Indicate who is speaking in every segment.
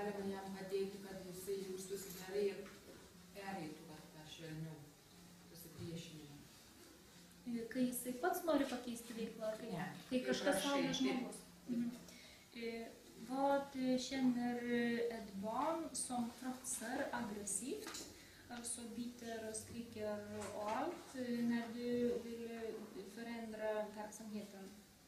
Speaker 1: galima jam padėti, kad jisai jaustųsi gerai ir pereitų tą švelniau pasipriešinimą.
Speaker 2: Kai jisai pats nori pakeisti veiklą, kai kažkas saugia žmogus. Vad känner ett barn som trotsar aggressivt, alltså biter och skriker och allt, när du vill förändra verksamheten?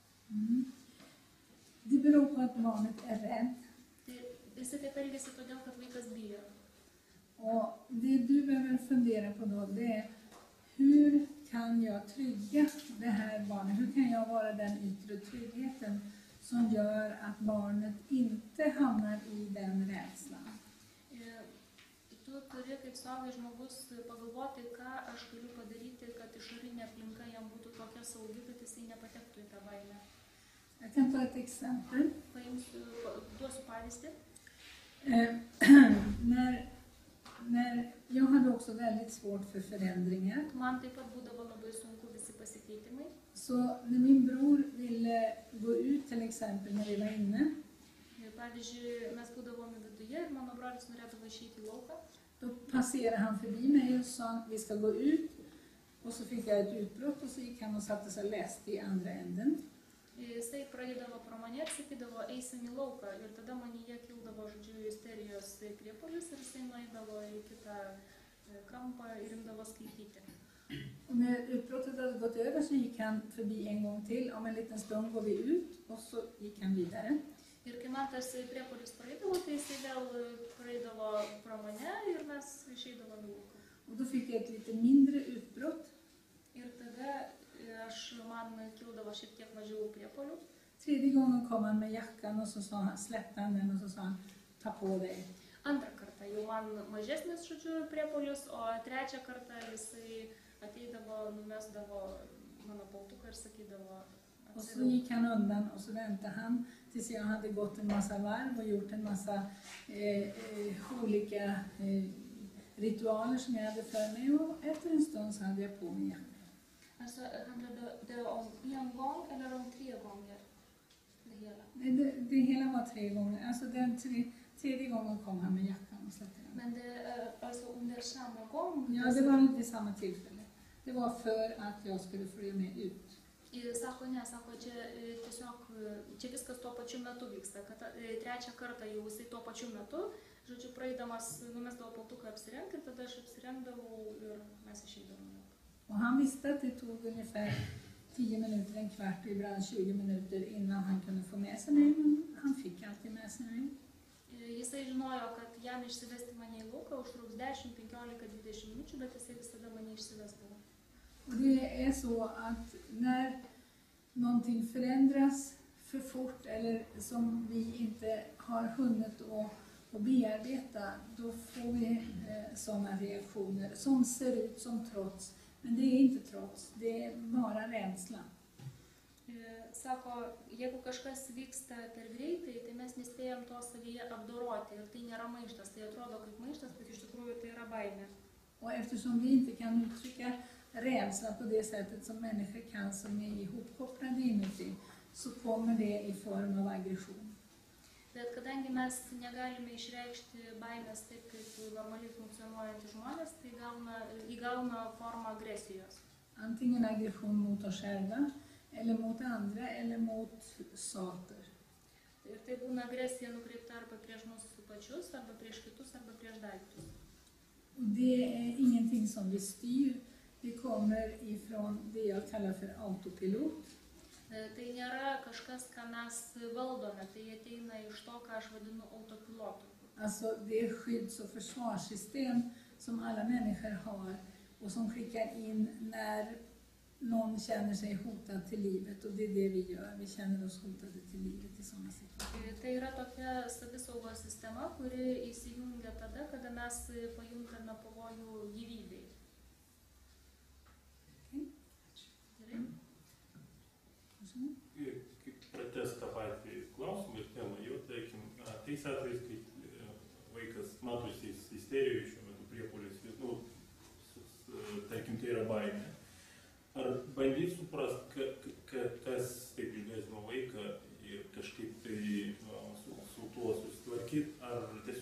Speaker 3: Det beror på att barnet är rädd.
Speaker 2: Jisai taip elgiasi todėl, kad vaikas bijo.
Speaker 3: Och det du behöver fundera på då, det är hur kan jag trygga det här barnet? Hur kan jag vara den yttre tryggheten som gör att barnet inte hamnar i den rädslan?
Speaker 2: Tu turi kaip suaugęs žmogus pagalvoti, ką aš galiu padaryti, kad išorinė aplinka jam būtų tokia saugi, kad jisai nepatektų į tą baimę.
Speaker 3: Jag kan ta ett exempel.
Speaker 2: Duosiu pavyzdį.
Speaker 3: När jag hade också väldigt svårt för förändringar.
Speaker 2: Man taip pat būdavo labai sunku visi pasikeitimai.
Speaker 3: Så när min bror ville gå ut till exempel när vi var inne.
Speaker 2: Pavyzdžiui, mes būdavome viduje ir mano brolis norėdavo išeiti į lauką.
Speaker 3: Då passerade han förbi mig och sa vi ska gå ut. Och så fick jag ett utbrott och så gick han och satte sig och läste i andra änden.
Speaker 2: Jisai pradėdavo pro mane ir sakydavo, eisim į lauką. Ir tada manyje kildavo, žodžiu, isterijos priepuolis ir jisai nueidavo į kitą kampą ir imdavo skaityti.
Speaker 3: Och när utbrottet hade gått över så gick han förbi en gång till. Om en liten stund går vi ut och så gick han vidare.
Speaker 2: Ir kai man tas priepuolis praeidavo, tai jisai vėl praeidavo pro mane ir mes išeidavom į lauką.
Speaker 3: Och då fick jag ett lite mindre utbrott.
Speaker 2: Ir tada man kildavo šiek tiek mažiau priepuolių.
Speaker 3: Tredje gången kom han med jackan och så sa han, släppte han den och så sa han, ta på dig.
Speaker 2: Antrą kartą jau man mažesnis, žodžiu, priepuolis, o trečią kartą jisai ateidavo, numesdavo mano paltuką ir sakydavo.
Speaker 3: Och så gick han undan och så väntade han tills jag hade gått en massa varv och gjort en massa olika ritualer som jag hade för mig. Och efter en stund så hade jag på mig jackan.
Speaker 2: Alltså, handlade det om en gång eller om 3 gånger? Det hela?
Speaker 3: Det hela var 3 gånger. Alltså den tredje gången kom han med jackan och släppte den.
Speaker 2: Men det alltså under samma gång?
Speaker 3: Ja, det var vid samma tillfälle. Det var för att jag skulle följa med ut.
Speaker 2: Sako, ne, sako, čia viskas tuo pačiu metu vyksta, kad trečią kartą jau jisai tuo pačiu metu, žodžiu, praeidamas numesdavo paltuką apsirengti, tada aš apsirengdavau ir mes išeidavome.
Speaker 3: Och han visste att det tog ungefär 10 minuter, en kvart, ibland 20 minuter innan han kunde få med sig mig, men han fick alltid med sig mig.
Speaker 2: Jisai žinojo, kad jam išsivesti mane į lauką užtruks 10, 15, 20 minučių, bet jisai visada mane išsivesdavo.
Speaker 3: Och det är så att när någonting förändras för fort eller som vi inte har hunnit att bearbeta, då får vi sådana reaktioner som ser ut som trots. Men det är inte trots, det är bara rädsla.
Speaker 2: Sako, jeigu kažkas vyksta per greitai, tai mes nespėjom to savyje apdoroti ir tai nėra maištas. Tai atrodo kaip maištas, bet iš tikrųjų tai yra baimė.
Speaker 3: Och eftersom vi inte kan uttrycka rädsla på det sättet som människor kan som är ihopkopplade inuti, så kommer det i form av aggression.
Speaker 2: Bet kadangi mes negalime išreikšti baimės taip, kaip normaliai funkcionuojantys žmonės, tai įgauna formą agresijos.
Speaker 3: Antingen aggression mot oss själva, eller mot andra, eller mot saker.
Speaker 2: Ir tai būna agresija nukreipta arba prieš mus pačius, arba prieš kitus, arba prieš daiktus.
Speaker 3: Det är ingenting som vi styr. Det kommer ifrån det jag kallar för autopilot.
Speaker 2: Tai nėra kažkas, ką mes valdome, tai ateina iš to, ką aš vadinu autopilotu.
Speaker 3: Alltså det är skydds- och försvarssystem som alla människor har och som skickar in när någon känner sig hotad till livet, och det är det vi gör. Vi känner oss hotade till livet i sådana situationer.
Speaker 2: Tai yra tokia savisaugos sistema, kuri įsijungia tada, kada mes pajuntame pavojų gyvybei.
Speaker 4: Pratęs tą patį klausimą ir temą, jau, tarkim, tais atvejais, kai vaikas matosi isterijoje šiuo metu priepuolis, tarkim, tai yra baimė. Ar bandyti suprasti, kas taip išgąsdino vaiką ir kažkaip tai su tuo susitvarkyti, ar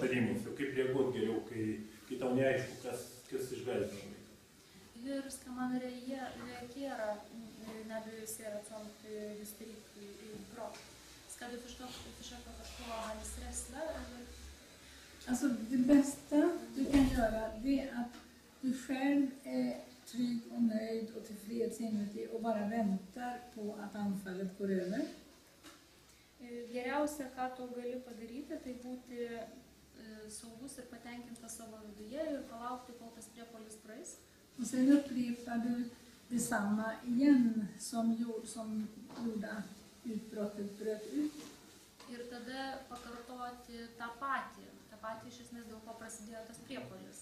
Speaker 4: patarimus, kaip reaguoti geriau, kai tau neaišku, kas išgąsdina vaiką.
Speaker 2: Hur ska man reagera när du ser att sånt hysteri är bra? Ska du försöka förstå hans rädsla?
Speaker 3: Alltså det bästa du kan göra, det är att du själv är trygg och nöjd och tillfreds inuti och bara väntar på att anfallet går över.
Speaker 2: Geriausia, ką tu gali padaryti, tai būti saugus ir patenkintas savo viduje ir palaukti, kol tas priepuolis praeis.
Speaker 3: Och sen upprepar du detsamma igen som gjorde att utbrottet bröt ut.
Speaker 2: Ir tada pakartoti tą patį iš esmės dėl ko prasidėjo tas priepuolis.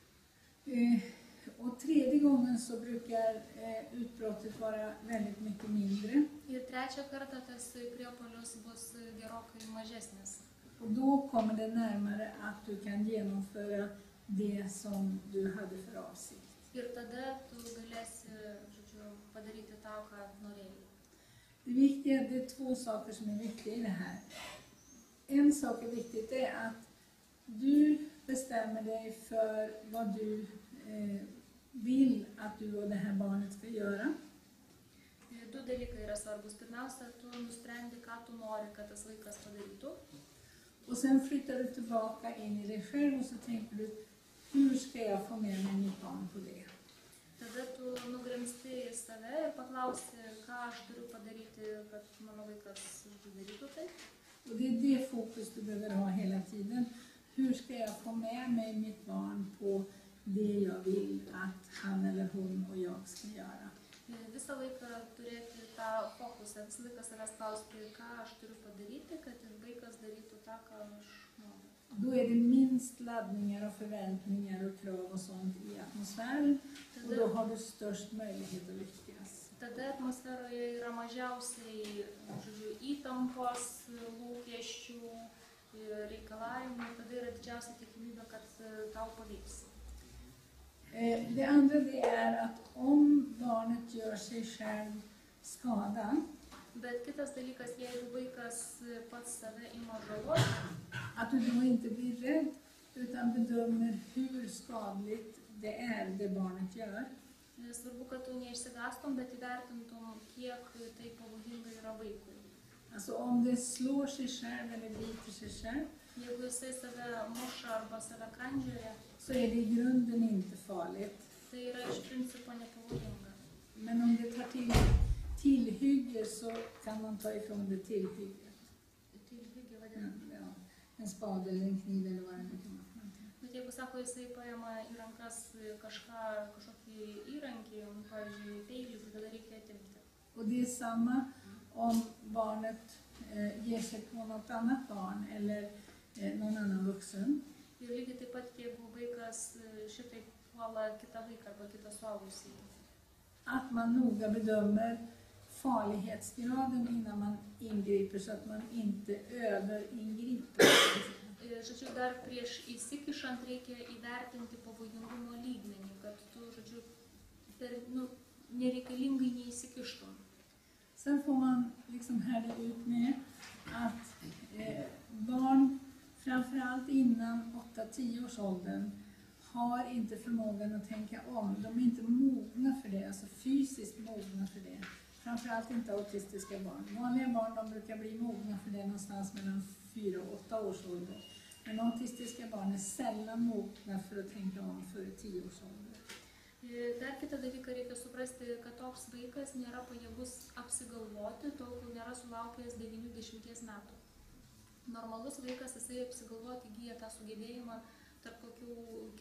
Speaker 3: Och tredje gången så brukar utbrottet vara väldigt mycket mindre.
Speaker 2: Ir trečią kartą tas priepuolis bus gerokai mažesnis.
Speaker 3: Och då kommer det närmare att du kan genomföra det som du hade för avsikt.
Speaker 2: Ir tada tu galėsi, padaryti tą, ką norėjai.
Speaker 3: Det är två saker som är viktiga i det här. En sak är viktigt, det är att du bestämmer dig för vad du vill att du och det här barnet ska göra.
Speaker 2: Du dalykai yra svarbus. Pirmiausia, tu nusprendi, ką tu nori, kad tas vaikas padarytų.
Speaker 3: Och sen flyttar du tillbaka in i dig själv och så tänker du, hur ska jag få med mig mitt barn på det?
Speaker 2: Tada tu nugrimsti į save ir paklausi, ką aš turiu padaryti, kad mano vaikas darytų tai.
Speaker 3: Och det är det fokus du behöver ha hela tiden. Hur ska jag få med mig mitt barn på det jag vill att han eller hon och jag ska göra?
Speaker 2: Visą laiką turėti tą fokusą, visą laiką savęs klausti, ką aš turiu padaryti, kad vaikas darytų tą, ką aš noriu.
Speaker 3: Då är det minst laddningar och förväntningar och krav och sånt i atmosfären. Och då har du störst möjlighet att lyckas.
Speaker 2: Tada atmosferoje yra mažiausiai įtampos, lūkesčių, reikalavimų, tada yra didžiausia tikimybė, kad tau pavyks.
Speaker 3: Det andra det är att om barnet gör sig själv skada,
Speaker 2: Bet kitas dalykas, jeigu vaikas pats save ima žaloti,
Speaker 3: att du då inte blir rädd utan bedömer hur skadligt det barnet gör.
Speaker 2: svarbu, kad tu neišsigastum, bet įvertintum, kiek tai pavojinga yra vaikui.
Speaker 3: Alltså om det slår sig själv eller biter sig själv,
Speaker 2: Jeigu jisai save muša arba save kandžioja,
Speaker 3: så är det i grunden inte farligt.
Speaker 2: tai yra iš principo nepavojinga.
Speaker 3: Men om det tar till tillhygge så kan man ta ifrån det tillhygget.
Speaker 2: Tilhygge vadinasi.
Speaker 3: Ja, en spade eller en kniv eller vad det nu kan vara.
Speaker 2: Bet jeigu sako, jisai paima į rankas kažkokį įrankį, pavyzdžiui, peilį, tai tada reikia atimti.
Speaker 3: Och det är samma om barnet ger sig på något annat barn eller någon annan vuxen.
Speaker 2: Ir lygiai taip pat, jeigu vaikas šitaip puola kitą vaiką arba kitą suaugusį.
Speaker 3: Att man noga bedömer farlighetsgraden innan man ingriper så att man inte överingriper.
Speaker 2: Žodžiu, dar prieš įsikišant reikia įvertinti pavojingumo lygmenį, kad tu, žodžiu, nereikalingai neįsikištum.
Speaker 3: Sen får man liksom härda ut med att barn, framförallt innan 8-10 års åldern, har inte förmågan att tänka om. De är inte mogna för det, alltså fysiskt mogna för det. Framförallt inte autistiska barn. Vanliga barn de brukar bli mogna för det någonstans mellan 4 och 8 års ålder. Men autistiska barn är sällan mogna för att tänka om före 10 års ålder.
Speaker 2: Dar kitą dalyką reikia suprasti, kad toks vaikas nėra pajėgus apsigalvoti, tol kol nėra sulaukęs 90 metų. Normalus vaikas, jisai apsigalvoti įgyja tą sugebėjimą tarp kokių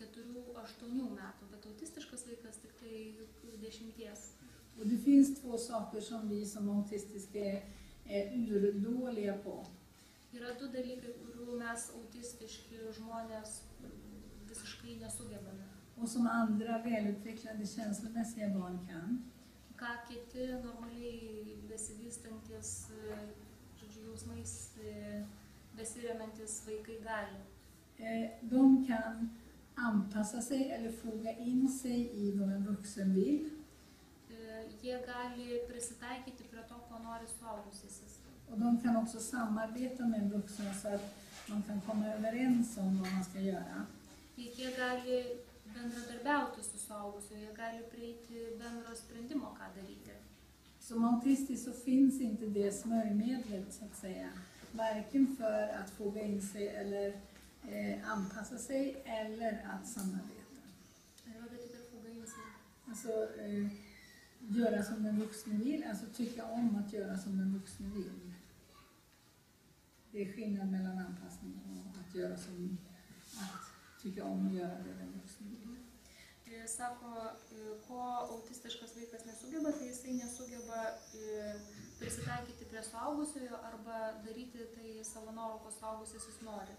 Speaker 2: 4-8 metų, bet autistiškas vaikas tik tai 10.
Speaker 3: Och det finns två saker som vi som autistiska är urdåliga på.
Speaker 2: Yra du dalykai, kurių mes autistiški žmonės visiškai nesugebame.
Speaker 3: Och som andra välutvecklade känslomässiga barn kan.
Speaker 2: Ką kiti normaliai besivystantis, žodžiu, jausmais besiremiantis vaikai gali.
Speaker 3: De kan anpassa sig eller foga in sig i vad en vuxen vill.
Speaker 2: Jie gali prisitaikyti prie to, ko nori suaugusysis.
Speaker 3: Och de kan också samarbeta med en vuxen så att man kan komma överens om vad man ska göra.
Speaker 2: Juk jie gali bendradarbiauti su suaugusiu, jie gali prieiti bendro sprendimo, ką daryti.
Speaker 3: Som autistisk så finns inte det smörjmedlet så att säga. Varken för att foga in sig eller anpassa sig eller att samarbeta.
Speaker 2: Vad betyder foga in sig?
Speaker 3: Alltså göra som den vuxne vill, alltså tycka om att göra som den vuxne vill. Det är skillnad mellan anpassning och att göra som att tycka om att göra det den vuxne vill.
Speaker 2: Sako, ko autistiškas vaikas nesugeba, tai jisai nesugeba prisitaikyti prie suaugusiojo arba daryti tai savo norų, ko suaugusysis nori.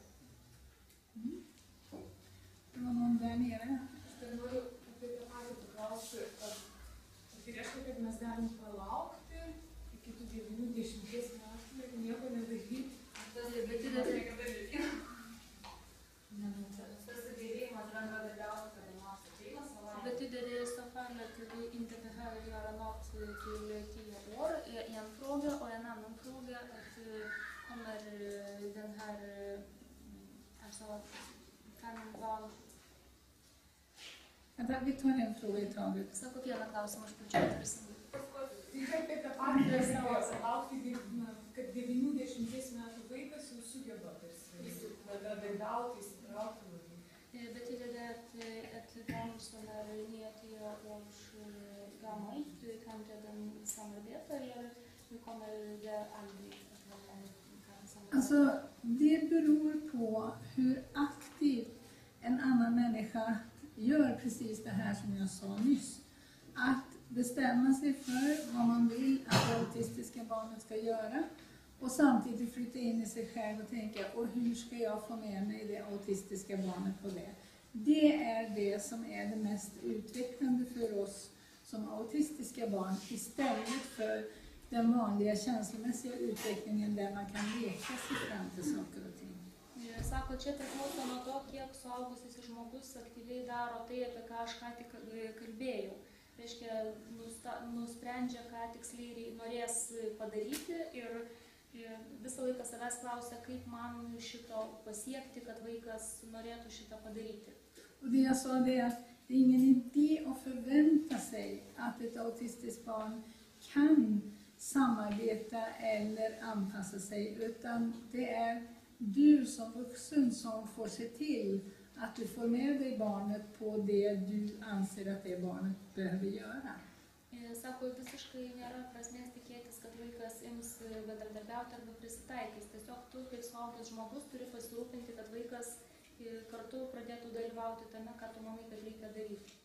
Speaker 3: Det var någon där nere.
Speaker 1: Aš noriu apie tą patį paklausti, ar tai reiškia, kad mes galim palaukti iki tų 90 metų ir nieko nedaryti?
Speaker 2: Betyder det i så fall att vi inte behöver göra något till 10 år? En fråga och en annan fråga att kommer den här alltså barn.
Speaker 3: Vänta, vi tar en fråga i taget.
Speaker 2: Sako vieną klausimą aš pačiu tarsi.
Speaker 1: Tai apie tą patį savo laukti, kad 90 metų vaikas jau sugeba bendradarbiauti, įsitraukti.
Speaker 2: Betyder det att ett barn som är 9 års gammalt kan redan samarbeta eller hur kommer det aldrig att vara en samarbete?
Speaker 3: Alltså, det beror på hur aktivt en annan människa gör precis det här som jag sa nyss. Att bestämma sig för vad man vill att det autistiska barnet ska göra och samtidigt flytta in i sig själv och tänka, och hur ska jag få med mig det autistiska barnet på det? Det är det som är det mest utvecklande för oss som autistiska barn istället för den vanliga känslomässiga utvecklingen där man kan leka sig fram till saker och ting.
Speaker 2: Sako, čia priklauso nuo to, kiek suaugusysis žmogus aktyviai daro tai, apie ką aš ką tik kalbėjau. Reiškia, nusprendžia, ką tiksliai norės padaryti ir visą laiką savęs klausia, kaip man šito pasiekti, kad vaikas norėtų šitą padaryti.
Speaker 3: Och det jag sa det är att det är ingen idé att förvänta sig att ett autistiskt barn kan samarbeta eller anpassa sig, utan det är du som vuxen som får se till att du får med dig barnet på det du anser att det barnet behöver göra.
Speaker 2: Sako, visiškai nėra prasmės tikėtis, kad vaikas ims bendradarbiauti arba prisitaikys. Tiesiog tu, kaip suaugęs žmogus, turi pasirūpinti, kad vaikas kartu pradėtų dalyvauti tame, ką tu manai, kad reikia daryti.